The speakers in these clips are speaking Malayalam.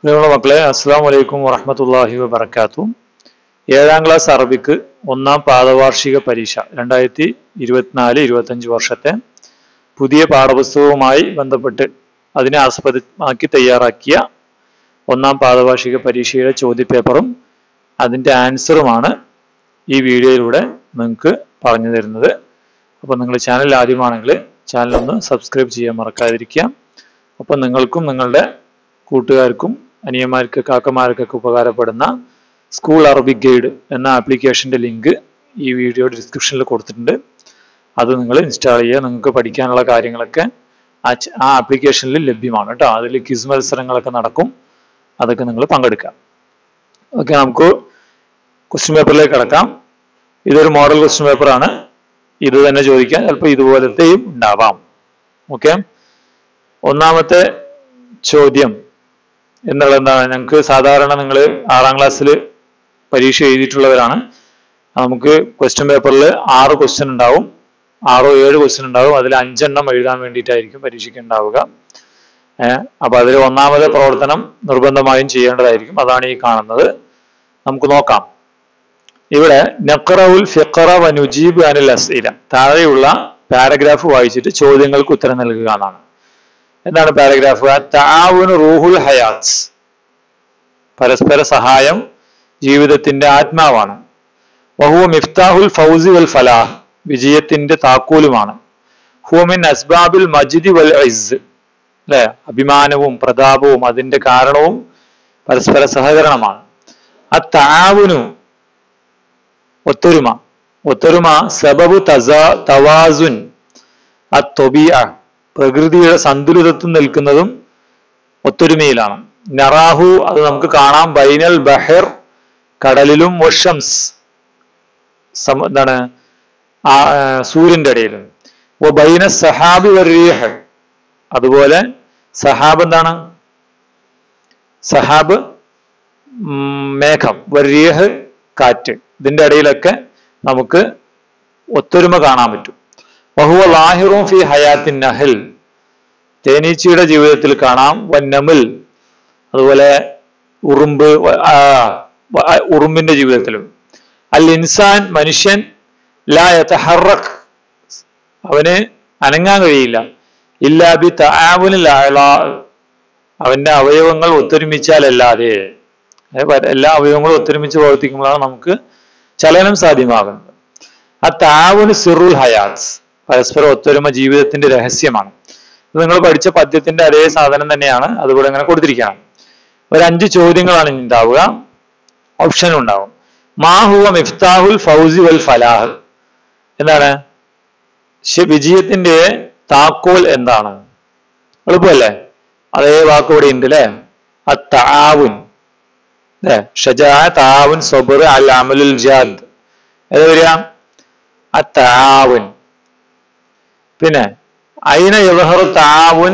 പ്രിയമുള്ള മക്കളെ, അസ്സലാമു അലൈക്കും വറഹ്മത്തുള്ളാഹി വബറകാതുഹു. 7ാം ക്ലാസ് അറബിക്ക് ഒന്നാം പാദവാർഷിക പരീക്ഷ 2024-25 വർഷത്തെ പുതിയ പാഠപുസ്തകവുമായി ബന്ധപ്പെട്ട് അതിനെ ആസ്പദമാക്കി തയ്യാറാക്കിയ ഒന്നാം പാദവാർഷിക പരീക്ഷയുടെ ചോദ്യപേപ്പറും അതിൻ്റെ ആൻസറുമാണ് ഈ വീഡിയോയിലൂടെ നിങ്ങൾക്ക് പറഞ്ഞു തരുന്നത്. അപ്പോൾ നിങ്ങൾ ചാനൽ ആദ്യമാണെങ്കിൽ ചാനലൊന്ന് സബ്സ്ക്രൈബ് ചെയ്യാൻ മറക്കാതിരിക്കുക. അപ്പം നിങ്ങൾക്കും നിങ്ങളുടെ കൂട്ടുകാർക്കും അനിയന്മാർക്ക് കാക്കമാർക്കൊക്കെ ഉപകാരപ്പെടുന്ന സ്കൂൾ അറബിക് ഗൈഡ് എന്ന ആപ്ലിക്കേഷൻ്റെ ലിങ്ക് ഈ വീഡിയോയുടെ ഡിസ്ക്രിപ്ഷനിൽ കൊടുത്തിട്ടുണ്ട്. അത് നിങ്ങൾ ഇൻസ്റ്റാൾ ചെയ്യുക. നിങ്ങൾക്ക് പഠിക്കാനുള്ള കാര്യങ്ങളൊക്കെ ആ ആപ്ലിക്കേഷനിൽ ലഭ്യമാണ് കേട്ടോ. അതിൽ ക്വിസ് മത്സരങ്ങളൊക്കെ നടക്കും. അതൊക്കെ നിങ്ങൾ പങ്കെടുക്കാം. ഓക്കെ, നമുക്ക് ക്വസ്റ്റ്യൻ പേപ്പറിലേക്ക് കിടക്കാം. ഇതൊരു മോഡൽ ക്വസ്റ്റ്യൻ പേപ്പറാണ്. ഇത് തന്നെ ചോദിക്കാൻ ചിലപ്പോൾ ഇതുപോലത്തെയും ഉണ്ടാവാം. ഓക്കെ, ഒന്നാമത്തെ ചോദ്യം എന്നുള്ളത് എന്താണ്? ഞങ്ങൾക്ക് സാധാരണ നിങ്ങൾ 6ാം ക്ലാസ്സിൽ പരീക്ഷ എഴുതിയിട്ടുള്ളവരാണ്. നമുക്ക് ക്വസ്റ്റ്യൻ പേപ്പറിൽ 6 ക്വസ്റ്റ്യൻ ഉണ്ടാവും, 6 or 7 ക്വസ്റ്റ്യൻ ഉണ്ടാവും. അതിൽ 5 എണ്ണം എഴുതാൻ വേണ്ടിയിട്ടായിരിക്കും പരീക്ഷയ്ക്ക് ഉണ്ടാവുക. അപ്പൊ അതിൽ ഒന്നാമത്തെ പ്രവർത്തനം നിർബന്ധമായും ചെയ്യേണ്ടതായിരിക്കും. അതാണ് ഈ കാണുന്നത്. നമുക്ക് നോക്കാം. ഇവിടെ നഖറഉൽ ഫിഖറ വനുജീബ് അനിൽ അസ്ഇല, താഴെയുള്ള പാരഗ്രാഫ് വായിച്ചിട്ട് ചോദ്യങ്ങൾക്ക് ഉത്തരം നൽകുക എന്നാണ്. എന്താണ് പാരഗ്രാഫ്? തആവുനു റൂഹുൽ ഹയാത്ത്, പരസ്പര സഹായം ജീവിതത്തിന്റെ ആത്മാവാണ്. വഹുവ മിഫ്താഹുൽ ഫൗസി വൽ ഫലാഹ്, വിജയത്തിന്റെ താക്കോലുമാണ്. ഹുവ മിൻ അസ്ബാബിൽ മജ്ദി വൽ ഇസ്സ്, അല്ലെ, അഭിമാനവും പ്രതാപവും അതിന്റെ കാരണവും പരസ്പര സഹകരണമാണ്. തആവുനു, ഒത്തൊരുമ. ഒത്തൊരുമ സബബു തവാസുൻ അത്തൊബിഅ, പ്രകൃതിയുടെ സന്തുലിതത്വം നിൽക്കുന്നതും ഒത്തൊരുമയിലാണ്. നറാഹു, അത് നമുക്ക് കാണാം. ബൈനൽ ബഹർ, കടലിലും. വശംസ്, എന്താണ്, സൂര്യന്റെ ഇടയിലും. ബൈന സഹാബി വരീഹ്, അതുപോലെ സഹാബ് എന്താണ്? സഹാബ് മേഘം, വരീഹ് കാറ്റ്, ഇതിന്റെ ഇടയിലൊക്കെ നമുക്ക് ഒത്തൊരുമ കാണാൻ പറ്റും. വഹുവ ലാഹിറും ഫി ഹയാത്തിൻ നഹൽ, തേനീച്ചയുടെ ജീവിതത്തിൽ കാണാം. വന്നമിൽ, അതുപോലെ ഉറുമ്പിന്റെ ജീവിതത്തിലും. അൽ ഇൻസാൻ, മനുഷ്യൻ. ലാ യതഹറക്, അവന് അനങ്ങാൻ കഴിയില്ല. ഇല്ലാ ബി തആവുനിൽ അഅ്ളാ, അവന്റെ അവയവങ്ങൾ ഒത്തൊരുമിച്ചാലല്ലാതെ. എല്ലാ അവയവങ്ങളും ഒത്തൊരുമിച്ച് പ്രവർത്തിക്കുമ്പോഴാണ് നമുക്ക് ചലനം സാധ്യമാകുന്നത്. തആവുനു സിറുൽ ഹയാത്ത്, പരസ്പര ഒത്തൊരുമ ജീവിതത്തിന്റെ രഹസ്യമാണ്. ഇത് നിങ്ങൾ പഠിച്ച പദ്യത്തിന്റെ അതേ സാധനം തന്നെയാണ്. അതുകൂടെ ഇങ്ങനെ കൊടുത്തിരിക്കുകയാണ്. ഒരു 5 ചോദ്യങ്ങളാണ് ഉണ്ടാവുക. ഓപ്ഷനും ഉണ്ടാവും. മാ ഹുവ മിഫ്താഹുൽ ഫൗസി വൽ ഫലാഹ്, എന്താണ് വിജയത്തിന്റെ താക്കോൽ എന്താണ്? എളുപ്പമല്ലേ? അതേ വാക്ക് ഇവിടെ ഉണ്ട് അല്ലെ. തആവുൻ, ഷജാ, തആവുൻ, സബ്ർ, അൽ അമലുൽ ജാദ്. ഏത് വരിക? തആവുൻ. പിന്നെ ഐന യദ്ഹറു തആവുൻ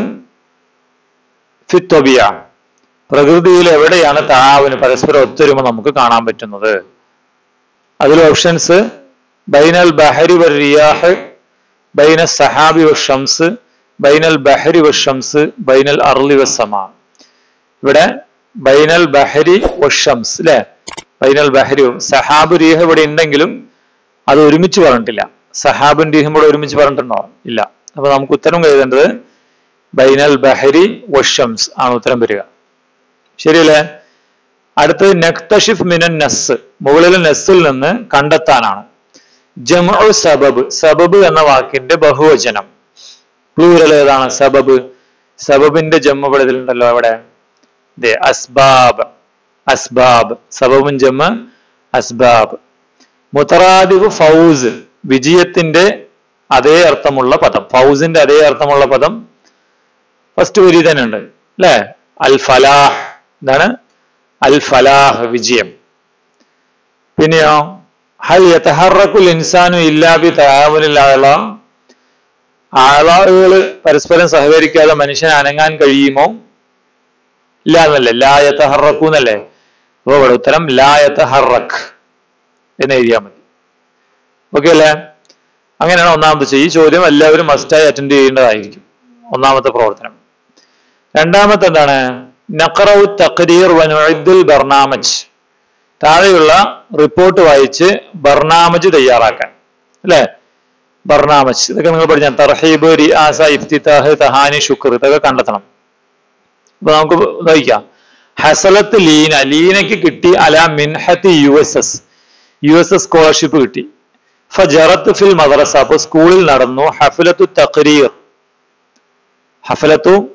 ഫി ത്വബിഅ, പ്രകൃതിയിൽ എവിടെയാണ് തആവുൻ, പരസ്പര ഒത്തൊരുമ നമുക്ക് കാണാൻ പറ്റുന്നത്? അതിൽ ഓപ്ഷൻസ്: ബൈനൽ ബഹരി വറിയാഹ്, ബൈന സഹാബി വശംസ്, ബൈനൽ ബഹരി വശംസ്, ബൈനൽ അർളി വസ്സമാ. ഇവിടെ ബൈനൽ ബഹരി വശംസ്, അല്ലെ, ബൈനൽ ബഹരി. സഹാബ് റീഹ് ഇവിടെ ഉണ്ടെങ്കിലും അത് ഒരുമിച്ച് പറഞ്ഞിട്ടില്ല. സഹാബും റീഹും ഇവിടെ ഒരുമിച്ച് പറഞ്ഞിട്ടുണ്ടോ? ഇല്ല. അപ്പൊ നമുക്ക് ഉത്തരം എഴുതേണ്ടത് ബൈനൽ ബഹരി വശംസ് ആണ് ഉത്തരം വരിക. ശരിയല്ലേ? അടുത്തത് നക്തഷിഫ് മിനൻ നസ്, മുകളിൽ നസ്സിൽ നിന്ന് കണ്ടെത്താനാണ്. ജംഉ സബബ്, സബബ് എന്ന വാക്കിന്റെ ബഹുവചനം, പ്ലൂറൽ ഏതാണ്? സബബ്. സബബിന്റെ ജമ്മ പടത്തിലുണ്ടല്ലോ അവിടെ. അസ്ബാബ്, അസ്ബാബ്. സബബുൻ ജമ്മ അസ്ബാബ്. മുതറാദിഫ് ഫൗസ്, വിജയത്തിന്റെ അതേ അർത്ഥമുള്ള പദം, ഫൗസിന്റെ അതേ അർത്ഥമുള്ള പദം ഫസ്റ്റ് വരി തന്നെ ഉണ്ട് അല്ലെ. അൽ ഫലാഹ്, എന്താണ്? അൽ ഫലാഹ്, വിജയം. പിന്നെയോ ഹൽ യതഹറക്കുൽ ഇൻസാനു ഇല്ലാ ബി തആവുനിൽ അഅ്ളാ, അഅ്ളാകൾ പരസ്പരം സഹകരിക്കാതെ മനുഷ്യന് അനങ്ങാൻ കഴിയുമോ? ഇല്ല എന്നല്ലേ, ലാ യതഹറക്കു എന്നല്ലേ. അപ്പൊ ഇവിടെ ഉത്തരം ലാ യതഹറക് എന്ന് എഴുതിയാൽ മതി. ഓക്കെ അല്ലേ? അങ്ങനെയാണ് ഒന്നാമത്തെ. ഈ ചോദ്യം എല്ലാവരും മസ്റ്റായി അറ്റൻഡ് ചെയ്യേണ്ടതായിരിക്കും. ഒന്നാമത്തെ പ്രവർത്തനം. രണ്ടാമത്തെ എന്താണ്? നഖറഉ തഖ്രീർ വനുഇദ്ദുൽ ബർനാമജ്, താഴെയുള്ള റിപ്പോർട്ട് വായിച്ച് ബർനാമജ് തയ്യാറാക്കാൻ. അല്ലെ, ബർനാമജ് ഇതൊക്കെ നിങ്ങൾ പഠിച്ചാൽ തർഹീബ്, റിആസ, ഇഫ്തിതാഹ്, തഹാനി, ശുക്ർ ഇതൊക്കെ കണ്ടെത്തണം. അപ്പൊ നമുക്ക് വായിക്കാം. ഹസലത്ത് ലീന, ലീനയ്ക്ക് കിട്ടി അല മിൻഹത്തി USS സ്കോളർഷിപ്പ് കിട്ടി. ഫജറത്ത് ഫിൽ മദ്രസ, അപ്പൊ സ്കൂളിൽ നടന്നു. ഹഫലത്തു തഖ്രീർ, ഹഫലത്തു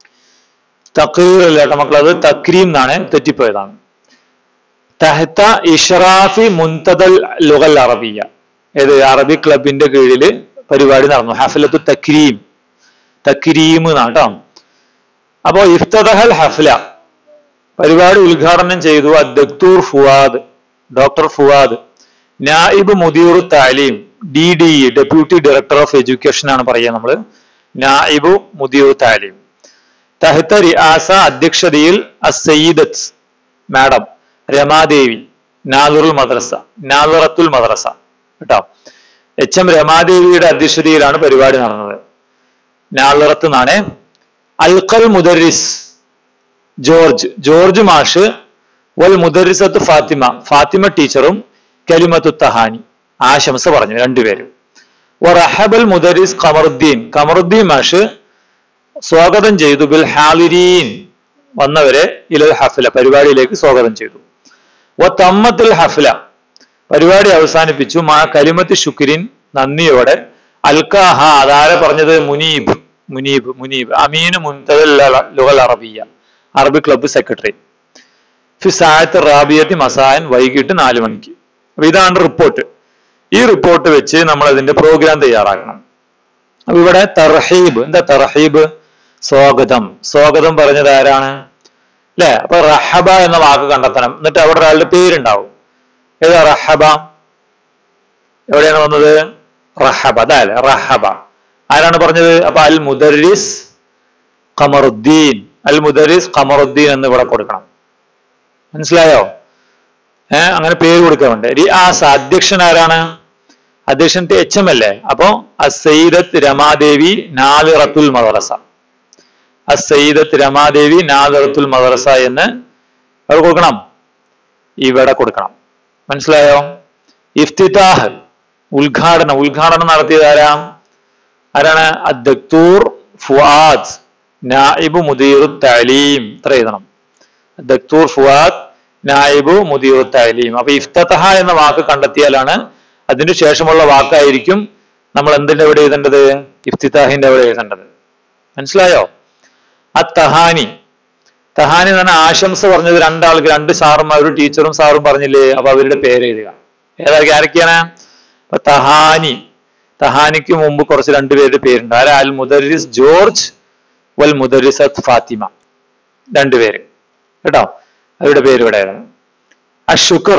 തഖ്രീർ അല്ല കേട്ടോ മക്കൾ, അത് തക്രീം എന്നാണ്, തെറ്റിപ്പോയതാണ്. തഹ്ത ഇഷ്റാഫി മുൻതദൽ ലുഗൽ അറബിയ, ഏത് അറബി ക്ലബിന്റെ കീഴിൽ പരിപാടി നടന്നു. ഹഫലത്തു തക്രീം, തക്രീം എന്നാണ് കേട്ടോ. അപ്പോ ഇഫ്തദഹൽ ഹഫ്ല, പരിപാടി ഉദ്ഘാടനം ചെയ്തു അദ്ദക്തൂർ ഫുവാദ്, ഡോക്ടർ ഫുവാദ്, നായിബ് മുദീറു താലീം, DDE deputy director of education ആണ് പറയുക നമ്മള്, നായിബു മുദീറു താലീം. തഹ്ത റിആസ, അധ്യക്ഷതയിൽ അസ്സയ്യിദത്ത് മാഡം രമാദേവി, നാദിറുൽ മദ്രസ, നാദിറത്തുൽ മദ്രസ കേട്ടോ, HM രമാദേവിയുടെ അധ്യക്ഷതയിലാണ് പരിപാടി നടന്നത്. നാദിറത്ത് എന്നാണ്. അൽഖൽ മുദരിസ് ജോർജ് മാഷ്, വൽ മുദരിസത്ത് ഫാത്തിമ ടീച്ചറും കലിമത്തു തഹാനി ആശംസ പറഞ്ഞു രണ്ടുപേരും. വറഹബൽ മുദരിസ് ഖമറുദ്ദീൻ മാഷ് സ്വാഗതം ചെയ്തു. ബിൽ ഹാലിരീൻ, വന്നവരെ ഇലൽ ഹഫ്ല, പരിപാടിയിലേക്ക് സ്വാഗതം ചെയ്തു. വതമ്മത്തുൽ ഹഫ്ല, പരിപാടി അവസാനിപ്പിച്ചു. മാ കലിമത്ത് ശുക്രിൻ, നന്ദിയോടെ. അൽക്കാഹ, അതാരെ പറഞ്ഞത്? മുനീബ് അമീന് മുൻതദൽ ലുഗൽ അറബിയ, അറബി ക്ലബ്ബ് സെക്രട്ടറി. ഫി സാഅത്ത് റാബിയത്തി മസായൻ, വൈകിട്ട് 4 മണിക്ക്. അപ്പൊ ഇതാണ് റിപ്പോർട്ട്. ഈ റിപ്പോർട്ട് വെച്ച് നമ്മൾ അതിന്റെ പ്രോഗ്രാം തയ്യാറാക്കണം. അപ്പൊ ഇവിടെ തർഹീബ്, എന്താ തർഹീബ്? സ്വാഗതം പറഞ്ഞത് ആരാണ്? അല്ലെ, അപ്പൊ റഹബ എന്ന വാക്ക് കണ്ടെത്തണം. എന്നിട്ട് അവിടെ ഒരാളുടെ പേരുണ്ടാവും. ഏതാ റഹബ? എവിടെയാണ് വന്നത്? റഹബ, അതല്ലേ റഹബ. ആരാണ് പറഞ്ഞത്? അപ്പൊ അൽ മുദരിസ് ഖമറുദ്ദീൻ, എന്ന് ഇവിടെ കൊടുക്കണം. മനസ്സിലായോ? അങ്ങനെ പേര് കൊടുക്കാറുണ്ട്. റിആസ, അധ്യക്ഷൻ ആരാണ്? അധ്യക്ഷൻ HM അല്ലേ? അപ്പൊ അസ്സയ്യിദത്ത് രമാദേവി നാദിറത്തുൽ മദ്രസ, അസ്സയ്യിദത്ത് രമാദേവി നാദിറത്തുൽ മദ്രസ എന്ന് അവിടെ കൊടുക്കണം, ഇവിടെ കൊടുക്കണം. മനസ്സിലായോ? ഇഫ്തിതാഹ്, ഉദ്ഘാടനം നടത്തിയത് ആരാണ്? അദ്ദക്തൂർ ഫുആദ്, നായിബു മുദീറു തഅലീം, ഇത്ര എഴുതണം. ദക്തൂർ ഫുആദ്, നായിബു മുദീറു തഅലീം. അപ്പൊ ഇഫ്തതഹ എന്ന വാക്ക് കണ്ടെത്തിയാലാണ് അതിന് ശേഷമുള്ള വാക്കായിരിക്കും നമ്മൾ എന്തിന്റെ എവിടെ എഴുതേണ്ടത്? ഇഫ്തിതാഹിന്റെ എവിടെ എഴുതേണ്ടത്. മനസ്സിലായോ? തഹാനി എന്ന് പറഞ്ഞാൽ ആശംസ പറഞ്ഞത് രണ്ടാൾക്ക്, 2 സാറുമാർ, ഒരു ടീച്ചറും സാറും പറഞ്ഞില്ലേ? അപ്പൊ അവരുടെ പേര് എഴുതുക. ആരൊക്കെയാണ്? അപ്പൊ തഹാനിക്ക് മുമ്പ് കുറച്ച് 2 പേരുടെ പേരുണ്ട്. ആരാ? അൽ മുദരിസ് ജോർജ്, വൽ മുദരിസത്ത് ഫാത്തിമ, 2 പേര് കേട്ടോ. അവരുടെ പേര് ഇവിടെ. അശുക്ർ,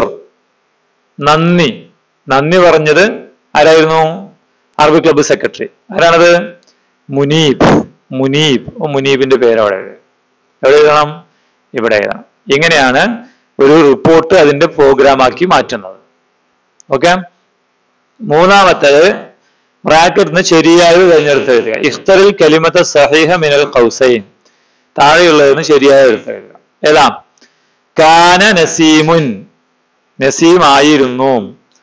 നന്ദി പറഞ്ഞത് ആരായിരുന്നു? അറബി ക്ലബ്ബ് സെക്രട്ടറി. ആരാണത്? മുനീബിന്റെ പേര് എവിടെ എഴുതണം? ഇവിടെ എഴുതണം. ഇങ്ങനെയാണ് ഒരു റിപ്പോർട്ട് അതിന്റെ പ്രോഗ്രാമാക്കി മാറ്റുന്നത്. ഓക്കെ. മൂന്നാമത്തേത് ബ്രാക്കറ്റിന് ശരിയായത് തിരഞ്ഞെടുത്ത് എഴുതുക. ഇഖ്തറിൽ കലിമത്ത് സഹീഹ മിനൽ ഖൗസൈൻ, താഴെയുള്ളതിന് ശരിയായ എടുത്ത് എഴുതുക. ഏതാ? കാന നസീമുൻ, നസീം ആയിരുന്നു.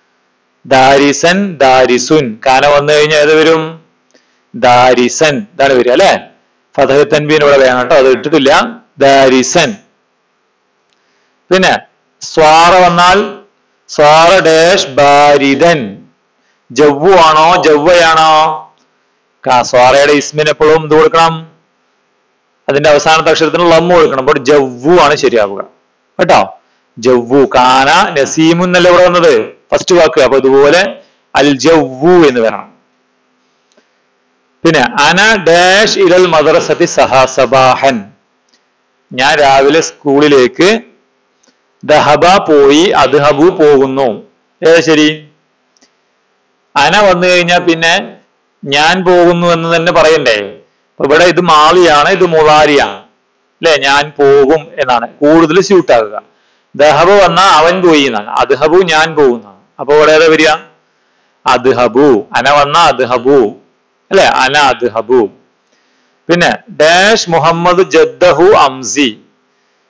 ദാരിസുൻ, കാന വന്നു കഴിഞ്ഞാൽ ഏത് വരും? ദാരിസൻ, ഇതാണ് വരിക അല്ലെ. ഫതഹ് തൻവീൻ ഇവിടെ വേണം കേട്ടോ, അത് ഇട്ടിട്ടില്ല. ദാരിസൻ. പിന്നെ സ്വാറ വന്നാൽ സ്വാറ ഡാഷ് ബാരിദൻ, ജവ്വു ആണോ ജവ്വയാണോ? സ്വാറയുടെ ഇസ്മിന് എപ്പോഴും ഇത് കൊടുക്കണം, അതിന്റെ അവസാനത്തെ അക്ഷരത്തിന് ലമ്മ് കൊടുക്കണം. അപ്പോൾ ജവ്വു ആണ് ശരിയാവുക കേട്ടോ. ജവ്വു. കാന നസീമു എന്നല്ല ഇവിടെ വന്നത് ഫസ്റ്റ് വാക്ക്. അപ്പൊ ഇതുപോലെ അൽ ജവ്വു എന്ന് വരണം. പിന്നെ അന ഡാഷ് ഇലൽ മദ്രസത്തി സബാഹൻ, ഞാൻ രാവിലെ സ്കൂളിലേക്ക്. ദഹബ പോയി, അദ്ഹബു പോകുന്നു. ഏതാ ശരി? അന വന്നു കഴിഞ്ഞാൽ പിന്നെ ഞാൻ പോകുന്നു എന്ന് തന്നെ പറയണ്ടേ? അപ്പൊ ഇവിടെ ഇത് മാളിയാണ്, ഇത് മുളാരിയാണ് അല്ലെ. ഞാൻ പോകും എന്നാണ് കൂടുതൽ സ്യൂട്ട് ആകുക. ദഹബ് വന്ന അവൻ പോയി എന്നാണ്, അദ്ഹബു ഞാൻ പോകുന്നതാണ്. അപ്പൊ ഇവിടെ ഏതാ വരിക? അദ്ഹബു. അന വന്ന അദ്ഹബു അല്ലെ, അന അദ്ഹബു. പിന്നെ ഡാഷ് മുഹമ്മദ് ജദ്ദഹു അംസി,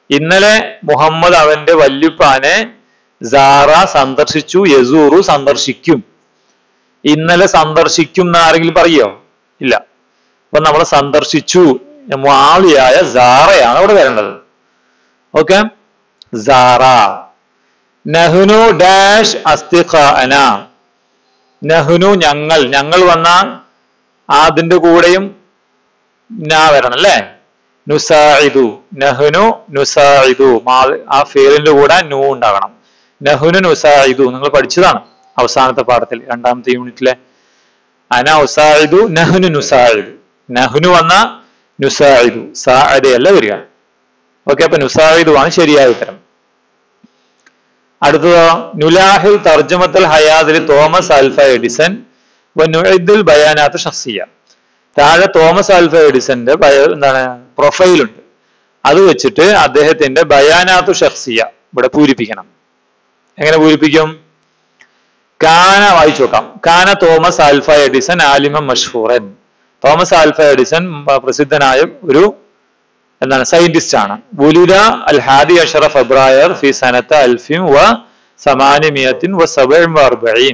ഇന്നലെ മുഹമ്മദ് അവന്റെ വല്യുപ്പാനെ സാറ സന്ദർശിച്ചു, യസൂറു സന്ദർശിക്കും. ഇന്നലെ സന്ദർശിക്കും എന്ന് ആരെങ്കിലും പറയോ? ഇല്ല. അപ്പൊ നമ്മൾ സന്ദർശിച്ചു മുആവിയായ സാറയാണ് അവിടെ വരേണ്ടത്. ഓക്കെ, സാറ. നഹ്നു ഡാഷ് അസ്തിഖാഅന. നഹ്നു ഞങ്ങൾ, ഞങ്ങൾ വന്നാൽ അതിന്റെ കൂടെയും നാ വരണം അല്ലേ. നുസാഇദു, നഹ്നു നുസാഇദു, ആ ഫേലിന്റെ കൂടെ നൂ ഉണ്ടാകണം. നഹ്നു നുസാഇദു നിങ്ങൾ പഠിച്ചതാണ് അവസാനത്തെ പാഠത്തിൽ, രണ്ടാമത്തെ യൂണിറ്റിലെ. അന ഉസാഇദു നഹ്നു നുസാഇദു. നഹ്നു വന്ന നുസാഇദു, സാഅദയല്ല വരിക. ഓക്കെ, അപ്പൊ നുസാഇദു ആണ് ശരിയായ ഉത്തരം. അടുത്തതോ, നുലാഹിൽ തർജമത്തുൽ ഹയാദിൽ തോമസ് ആൽഫ എഡിസൺ വ നുഇദ്ദുൽ ബയാനാത്ത് ഷഖ്സിയ്യ. താഴെ തോമസ് ആൽഫ എഡിസന്റെ എന്താണ് പ്രൊഫൈലുണ്ട്, അത് വെച്ചിട്ട് അദ്ദേഹത്തിന്റെ ബയാനാത്തു ഷഖ്സിയ്യ ഇവിടെ പൂരിപ്പിക്കണം. എങ്ങനെ പൂരിപ്പിക്കും? കാന വായിച്ചു നോക്കാം. കാന തോമസ് ആൽഫ എഡിസൺ ആലിമൻ മഷ്ഹൂറൻ. തോമസ് ആൽഫ എഡിസൺ പ്രസിദ്ധനായ ഒരു എന്താണ് സയന്റിസ്റ്റ് ആണ്. വുലിദ അൽ ഹാദി അഷറ ഫെബ്രുവരി ഫി സനത്ത് അൽഫിൻ വ സമാനിമിയത്തിൻ വ സബഇൻ വ അർബഈൻ.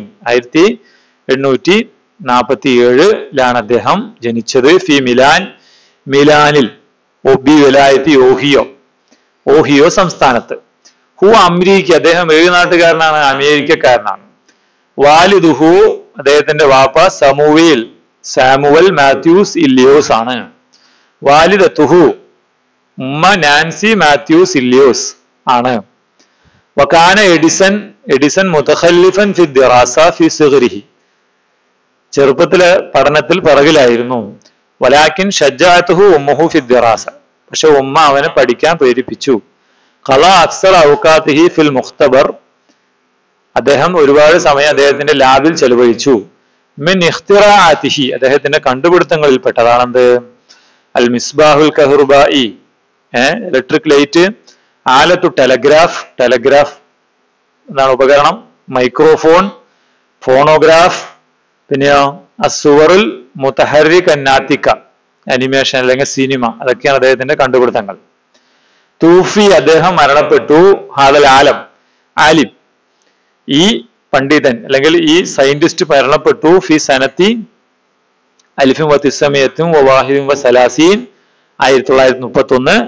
1847 അദ്ദേഹം ജനിച്ചത്. ഫി മിലാൻ, മിലാനിൽ. ഒബി വിലായത്തി ഓഹിയോ, ഓഹിയോ സംസ്ഥാനത്ത്. ഹു അമേരിക്ക, അദ്ദേഹം ഏത് നാട്ടുകാരനാണ്? അമേരിക്കക്കാരനാണ്. വാലിദുഹു, അദ്ദേഹത്തിന്റെ വാപ്പ സാമുവൽ മാത്യൂസ് ഇല്ലിയോസ് ആണ്. വാലിദത്തുഹു, ഉമ്മ നാൻസി മാത്യൂസ് ഇല്ലിയോസ് ആണ്. വകാന എഡിസൺ മുതഖല്ലിഫൻ ഫി ദിറാസ ഫി സിഗ്രിഹി. ചെറുപ്പത്തിലെ പഠനത്തിൽ പിറകിലായിരുന്നു. വലാകിൻ ഷജ്ജഅതുഹു ഉമ്മുഹു ഫി ദിറാസ. പക്ഷെ ഉമ്മ അവനെ പഠിക്കാൻ പ്രേരിപ്പിച്ചു. ഖള അക്സർ ഔഖാതിഹി ഫിൽ മുഖ്തബർ. അദ്ദേഹം ഒരുപാട് സമയം അദ്ദേഹത്തിന്റെ ലാബിൽ ചെലവഴിച്ചു. മിൻ ഇഖ്തിറാഅതിഹി, അദ്ദേഹത്തിന്റെ കണ്ടുപിടുത്തങ്ങളിൽ പെട്ടതാണെന്ത്? അൽ മിസ്ബാഹുൽ കഹ്റുബായി, ഇലക്ട്രിക് ലൈറ്റ്. ആലത്തു ടെലഗ്രാഫ്, ടെലഗ്രാഫ് എന്താണ് ഉപകരണം. Microphone, phonograph. പിന്നെയോ അസുവറുൽ മുതഹർരിക നാത്തിക, അനിമേഷൻ അല്ലെങ്കിൽ സിനിമ. അതൊക്കെയാണ് അദ്ദേഹത്തിന്റെ കണ്ടുപിടുത്തങ്ങൾ. തൂഫി, അദ്ദേഹം മരണപ്പെട്ടു. ഹാദൽ ആലിം, ഈ പണ്ഡിതൻ അല്ലെങ്കിൽ ഈ സയന്റിസ്റ്റ് മരണപ്പെട്ടു. ഫി സനത്തി അലിഫിൻ വ തിസ്സമിയത്തും വ വാഹിദിൻ വ സലാസീൻ, 1931.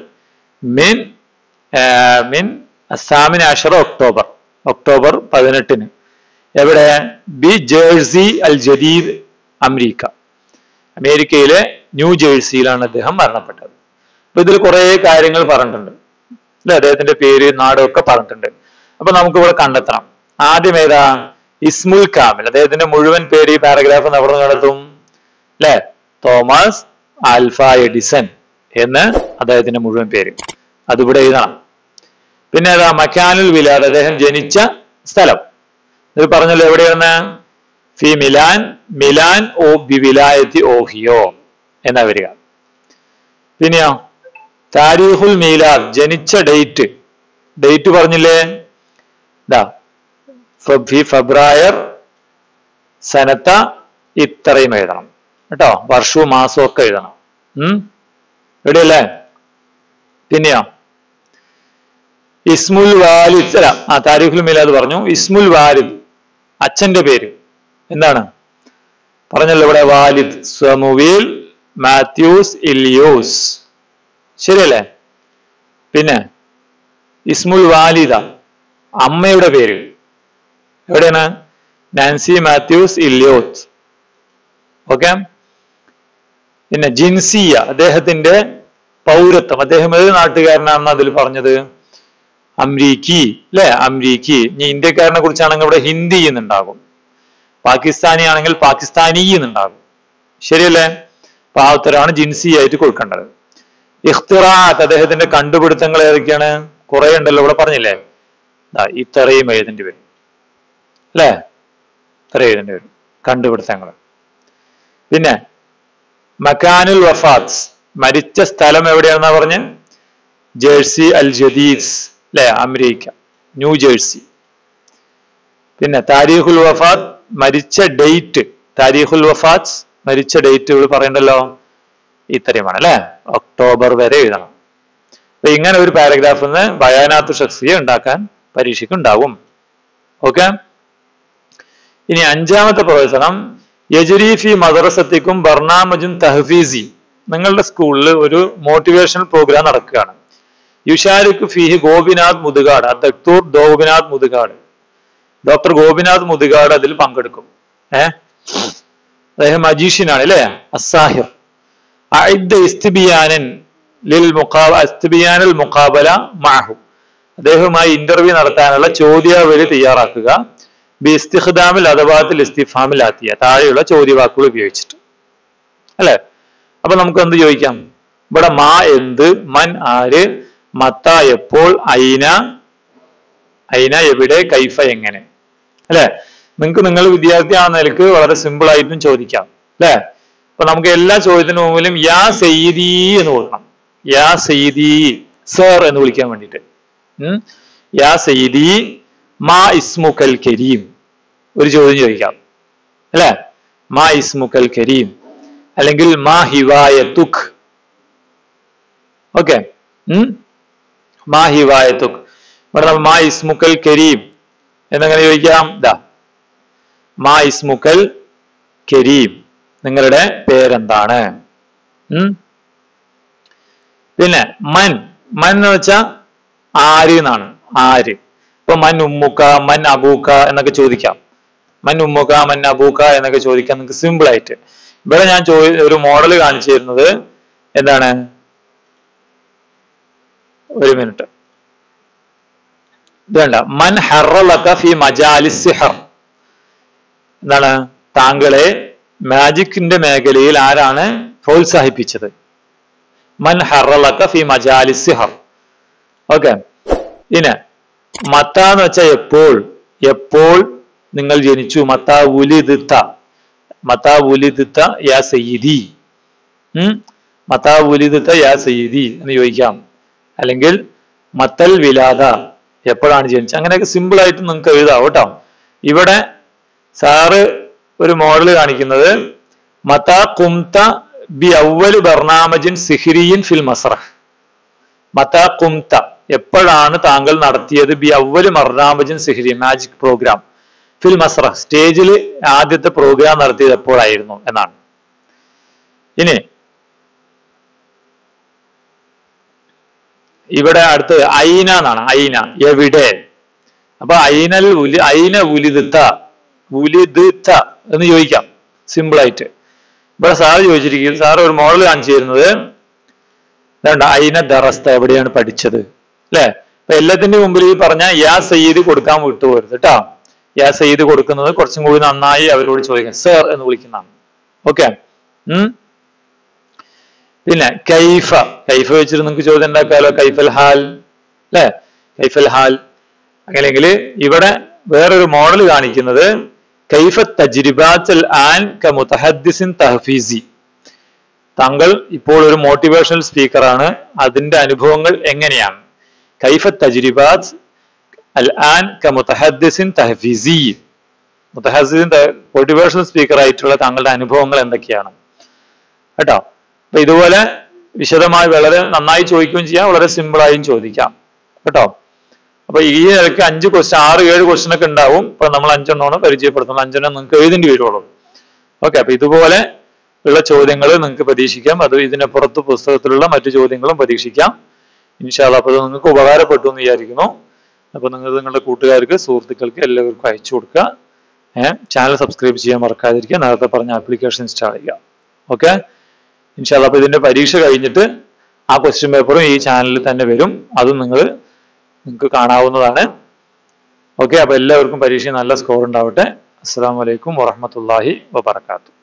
മിൻ അസാമിൻ അഷറ ഒക്ടോബർ 18. എവിടെ? ബി ജേഴ്സി അൽ ജദീദ്, അമേരിക്കയിലെ ന്യൂ ജേഴ്സിയിലാണ് അദ്ദേഹം മരണപ്പെട്ടത്. അപ്പൊ ഇതിൽ കുറെ കാര്യങ്ങൾ പറഞ്ഞിട്ടുണ്ട് അല്ലെ, അദ്ദേഹത്തിന്റെ പേര്, നാടൊക്കെ പറഞ്ഞിട്ടുണ്ട്. അപ്പൊ നമുക്ക് ഇവിടെ കണ്ടെത്തണം. ആദ്യം ഏതാ? ഇസ്മുൽ കാമിൽ, അദ്ദേഹത്തിന്റെ മുഴുവൻ പേര് ഈ പാരഗ്രാഫ് നമ്മൾ കണ്ടെത്തും അല്ലെ. തോമസ് ആൽഫ എഡിസൺ എന്ന് അദ്ദേഹത്തിന്റെ മുഴുവൻ പേര്, അതിവിടെ എഴുതണം. പിന്നെ ഏതാ? മക്കാനുൽ വിലാദ്, അദ്ദേഹം ജനിച്ച സ്ഥലം. ഇത് പറഞ്ഞല്ലോ, എവിടെയാണ്? ഫി മിലാൻ ഓ ബി വിലായത്തി ഓഹിയോ എന്നാ വരിക. പിന്നെയോ താരീഖുൽ മീലാദ്, ജനിച്ച ഡേറ്റ് പറഞ്ഞില്ലേ? ഫെബ്രുവരി സനത്ത ഇത്രയും എഴുതണം കേട്ടോ, വർഷവും മാസവും ഒക്കെ എഴുതണം. എവിടെയല്ലേ? പിന്നെയോ ഇസ്മുൽ വാലിദ്, താരീഖുൽ മീലാദ് പറഞ്ഞു. ഇസ്മുൽ വാലിദ്, അച്ഛന്റെ പേര് എന്താണ്? പറഞ്ഞല്ലോ ഇവിടെ, വാലിദ് സാമുവേൽ മാത്യൂസ് ഇല്ലിയോസ്, ശരിയല്ലേ? പിന്നെ ഇസ്മുൽ വാലിദ, അമ്മയുടെ പേര് എവിടെയാണ്? നാൻസി മാത്യൂസ് ഇല്ലിയോസ്. ഓക്കെ. പിന്നെ ജിൻസിയ, അദ്ദേഹത്തിന്റെ പൗരത്വം, അദ്ദേഹം ഏത് നാട്ടുകാരനാണെന്ന് അതിൽ പറഞ്ഞത്? അമേരിക്കി അല്ലെ, അമേരിക്കി. ഇനി ഇന്ത്യക്കാരനെ കുറിച്ചാണെങ്കിൽ ഇവിടെ ഹിന്ദി എന്നുണ്ടാകും, പാകിസ്ഥാനി ആണെങ്കിൽ പാകിസ്ഥാനി എന്നുണ്ടാകും, ശരിയല്ലേ? അപ്പൊ ആ ഉത്തരമാണ് ജിൻസി ആയിട്ട് കൊടുക്കേണ്ടത്. ഇഖ്തിറാഅത്ത്, അദ്ദേഹത്തിന്റെ കണ്ടുപിടുത്തങ്ങൾ ഏതൊക്കെയാണ്? കുറെ ഉണ്ടല്ലോ ഇവിടെ, പറഞ്ഞില്ലേ? ഇത്രയും എഴുതേണ്ടി വരും അല്ലെ, ഇത്ര എഴുതേണ്ടി വരും കണ്ടുപിടുത്തങ്ങൾ. പിന്നെ മക്കാനുൽ വഫാത്ത്, മരിച്ച സ്ഥലം എവിടെയാണെന്നാ പറഞ്ഞ്? ജേഴ്സി അൽ ജദീദ് അല്ലെ, അമേരിക്ക, ന്യൂ ജേഴ്സി. പിന്നെ താരീഖുൽ വഫാത്ത്, മരിച്ച ഡേറ്റ്. താരീഖുൽ വഫാത്ത്, മരിച്ച ഡേറ്റ് ഇവിടെ പറയണ്ടല്ലോ, ഇത്രയുമാണ് അല്ലെ, ഒക്ടോബർ വരെ എഴുതണം. അപ്പൊ ഇങ്ങനെ ഒരു പാരഗ്രാഫിൽ നിന്ന് ബയാനാത്തു ഷഖ്സിയ ഉണ്ടാക്കാൻ പരീക്ഷയ്ക്ക് ഉണ്ടാവും. ഓക്കെ. ഇനി അഞ്ചാമത്തെ പ്രവർത്തനം യജ്രീഫി മദ്രസത്തിക്കും ബർനാമജുൻ തഹ്ഫീസി. നിങ്ങളുടെ സ്കൂളിൽ ഒരു മോട്ടിവേഷണൽ പ്രോഗ്രാം നടക്കുകയാണ്. യുഷാരിഖ് ഫീഹി ഗോപിനാഥ് മുതുകാട്, ദക്തൂർ ഗോപിനാഥ് മുതുകാട്, ഡോക്ടർ ഗോപിനാഥ് മുതുകാട് അതിൽ പങ്കെടുക്കും. അദ്ദേഹം മജീഷ്യനാണ് അല്ലേ, അസാഹിർ. മുഖാബല മഅഹു, അദ്ദേഹവുമായി ഇന്റർവ്യൂ നടത്താനുള്ള ചോദ്യാവലി തയ്യാറാക്കുക. ബി ഇസ്തിഖ്ദാമിൽ അദവാത്തിൽ ഇസ്തിഫാമിൽ ആത്തിയ, താഴെയുള്ള ചോദ്യവാക്കുകൾ ഉപയോഗിച്ചിട്ട് അല്ലെ. അപ്പൊ നമുക്ക് എന്ത് ചോദിക്കാം? ഇവിടെ മാ എന്ത്, മൻ ആര്, മത്ത എപ്പോൾ, ഐന ഐന എവിടെ, കൈഫ എങ്ങനെ അല്ലെ. നിങ്ങൾക്ക് നിങ്ങൾ വിദ്യാർത്ഥി ആ നിലക്ക് വളരെ സിമ്പിൾ ആയിട്ടും ചോദിക്കാം അല്ലെ. അപ്പൊ നമുക്ക് എല്ലാ ചോദ്യത്തിനു മുമ്പിലും യാ സയ്യിദി എന്ന് കൊടുക്കണം. യാ സയ്യിദി, സർ എന്ന് വിളിക്കാൻ വേണ്ടിയിട്ട്. യാ സയ്യിദി മാ ഇസ്മുക്കൽ കരീം, ഒരു ചോദ്യം ചോദിക്കാം അല്ലെ. മാ ഇസ്മുക്കൽ കരീം, അല്ലെങ്കിൽ മാ ഹിവായത്തുക്. ഓക്കെ, മാ ഹിവായത്തുക്. ഇവിടെ മാ ഇസ്മുക്കൽ കരീം എന്നെങ്ങനെ ചോദിക്കാം? ദാ മാ ഇസ്മുക്കൽ കരീം, നിങ്ങളുടെ പേരെന്താണ്? പിന്നെ മൻ, മൻ എന്ന് വെച്ചാ ആര് എന്നാണ്, ആര്. ഇപ്പൊ മൻ ഉമ്മുക്ക, മൻ അബൂക്ക എന്നൊക്കെ ചോദിക്കാം. മൻ ഉമ്മുക്ക, മൻ അബൂക്ക എന്നൊക്കെ ചോദിക്കാം നിങ്ങൾക്ക് സിമ്പിൾ ആയിട്ട്. ഇവിടെ ഞാൻ ഒരു മോഡൽ കാണിച്ചു തരുന്നത് എന്താണ്? ഒരു മിനിറ്റ്. ഇത് വേണ്ട. മൻ ഹറലക ഫി മജാലിസ് സിഹർ, എന്താണ്? താങ്കളെ മാജിക്കിന്റെ മേഖലയിൽ ആരാണ് പ്രോത്സാഹിപ്പിച്ചത്? മൻ ഹറലക ഫി മജാലിസ് സിഹർ. ഓക്കെ. ഇനി മത്ത എന്ന് വെച്ചാൽ എപ്പോൾ, എപ്പോൾ നിങ്ങൾ ജനിച്ചു. മത്ത ഉലിദിത്ത, മത്ത ഉലിദിത്ത യാ സയ്യിദി, മത്ത ഉലിദിത്ത യാ സയ്യിദി എന്ന് ചോദിക്കാം. അല്ലെങ്കിൽ മത്തൽ വിലാദ, എപ്പോഴാണ് ജനിച്ചത്. അങ്ങനെയൊക്കെ സിമ്പിൾ ആയിട്ട് നിങ്ങൾക്ക് എഴുതാം കേട്ടോ. ഇവിടെ സാറ് ഒരു മോഡൽ കാണിക്കുന്നത് മത കുംത ബി അവ്വലു ബർനാമജിൻ സിഹ്രിയിൻ ഫിൽ മസ്റഹ്. മത കുംത, എപ്പോഴാണ് താങ്കൾ നടത്തിയത്? ബി അവ്വലു ബർനാമജിൻ സിഹ്രി, മാജിക് പ്രോഗ്രാം, ഫിൽ മസ്റഹ്, സ്റ്റേജിൽ ആദ്യത്തെ പ്രോഗ്രാം നടത്തിയത് എപ്പോഴായിരുന്നു എന്നാണ്. ഇനി ഇവിടെ അടുത്ത് ഐന എന്നാണ്. ഐന എവിടെ. അപ്പൊ ഐനൽ ഐന ഉലിദിത്ത, ഉലിദിത്ത എന്ന് ചോദിക്കാം സിമ്പിൾ ആയിട്ട്. ഇവിടെ സാറ് ചോദിച്ചിരിക്കുന്നത്, സാറ് ഒരു മോഡൽ കാണിച്ചു തരുന്നത് വേണ്ട, ഐന ദറസ്ത, എവിടെയാണ് പഠിച്ചത് അല്ലെ. അപ്പൊ എല്ലാത്തിന്റെ മുമ്പിൽ ഈ പറഞ്ഞ യാ സയ്യിദ് കൊടുക്കാൻ വിട്ടുപോരുത് കേട്ടോ. യാ സയ്യിദ് കൊടുക്കുന്നത് കുറച്ചും കൂടി നന്നായി അവരോട് ചോദിക്കാം. സർ എന്ന് വിളിക്കുന്നതാണ്. ഓക്കെ. പിന്നെ കൈഫ, കൈഫ വെച്ചിട്ട് നിങ്ങൾക്ക് ചോദ്യം ഉണ്ടാക്കാലോ. കൈഫൽ ഹാൽ അല്ലെ, കൈഫൽ ഹാൽ. അങ്ങനെയെങ്കിൽ ഇവിടെ വേറൊരു മോഡൽ കാണിക്കുന്നത് കൈഫ തജ്രിബാത്തുൽ ആൻ ക മുതഹദ്ദിസിൻ തഹ്ഫീസി. താങ്കൾ ഇപ്പോൾ ഒരു മോട്ടിവേഷണൽ സ്പീക്കറാണ്, അതിന്റെ അനുഭവങ്ങൾ എങ്ങനെയാണ്? കൈഫ തജ്രിബാത്ത് അൽ ആൻ ക മുതഹദ്ദിസിൻ തഹ്ഫീസി. മുതഹദ്ദിസിൻ മോട്ടിവേഷണൽ സ്പീക്കർ ആയിട്ടുള്ള താങ്കളുടെ അനുഭവങ്ങൾ എന്തൊക്കെയാണ് കേട്ടോ. അപ്പൊ ഇതുപോലെ വിശദമായി വളരെ നന്നായി ചോദിക്കുകയും ചെയ്യാം, വളരെ സിമ്പിളായും ചോദിക്കാം കേട്ടോ. അപ്പൊ ഈ നിലയ്ക്ക് 5 ക്വസ്റ്റ്യൻ, 6-7 ക്വസ്റ്റ്യൻ ഒക്കെ ഉണ്ടാവും. ഇപ്പൊ നമ്മൾ 5 പരിചയപ്പെടുത്തുന്നത്, 5 നിങ്ങൾക്ക് എഴുതേണ്ടി വരുള്ളൂ. ഓക്കെ. അപ്പൊ ഇതുപോലെ ഉള്ള ചോദ്യങ്ങൾ നിങ്ങൾക്ക് പ്രതീക്ഷിക്കാം. അത് ഇതിനപ്പുറത്ത് പുസ്തകത്തിലുള്ള മറ്റു ചോദ്യങ്ങളും പ്രതീക്ഷിക്കാം ഇൻഷാ അല്ലാഹ്. അപ്പൊ നിങ്ങൾക്ക് ഉപകാരപ്പെട്ടു എന്ന് വിചാരിക്കുന്നു. അപ്പൊ നിങ്ങൾ നിങ്ങളുടെ കൂട്ടുകാർക്ക്, സുഹൃത്തുക്കൾക്ക് എല്ലാവർക്കും അയച്ചു കൊടുക്കുക. ചാനൽ സബ്സ്ക്രൈബ് ചെയ്യാൻ മറക്കാതിരിക്കുക. നേരത്തെ പറഞ്ഞ ആപ്ലിക്കേഷൻ ഇൻസ്റ്റാൾ ചെയ്യുക. ഓക്കെ ഇൻഷാ അല്ലാഹ്. അപ്പൊ ഇതിന്റെ പരീക്ഷ കഴിഞ്ഞിട്ട് ആ ക്വസ്റ്റ്യൻ പേപ്പറും ഈ ചാനലിൽ തന്നെ വരും, അതും നിങ്ങൾക്ക് കാണാവുന്നതാണ്. ഓക്കെ. അപ്പൊ എല്ലാവർക്കും പരീക്ഷ നല്ല സ്കോർ ഉണ്ടാവട്ടെ. അസ്സലാമു അലൈക്കും വറഹ്മത്തുള്ളാഹി വബറകാതുഹു.